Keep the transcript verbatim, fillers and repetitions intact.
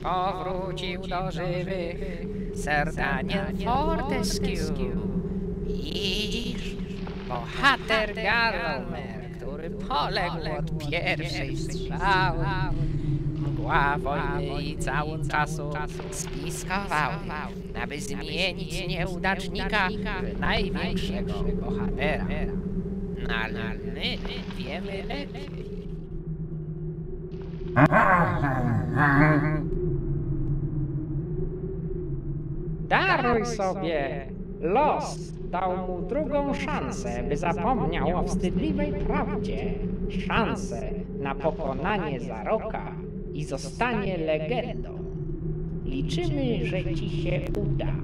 powrócił do żywych Sir Daniel Fortescue. Widzisz, bohater Gallowmer, który poległ od pierwszej strzały. Mgła wojny i całun czasu spiskowały, aby zmienić nieudacznika w największego bohatera. No ale my wiemy lepiej. Daruj sobie! Los dał mu drugą szansę, by zapomniał o wstydliwej prawdzie. Szansę na pokonanie Zaroka i zostanie legendą. Liczymy, że ci się uda.